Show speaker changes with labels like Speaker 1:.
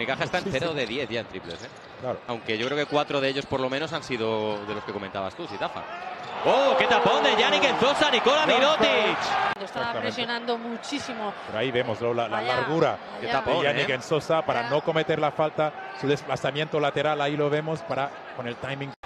Speaker 1: Unicaja está en 0 de 10 ya en triples, ¿eh?
Speaker 2: Claro.
Speaker 1: Aunque yo creo que 4 de ellos por lo menos han sido de los que comentabas tú, Sitafa. ¡Oh, qué tapón de Yannick Enzosa, Nikola Mirotic!
Speaker 3: Estaba presionando muchísimo.
Speaker 2: Pero ahí vemos la largura
Speaker 1: Qué tapón,
Speaker 2: de Yannick Enzosa para no cometer la falta, su desplazamiento lateral, ahí lo vemos con el timing.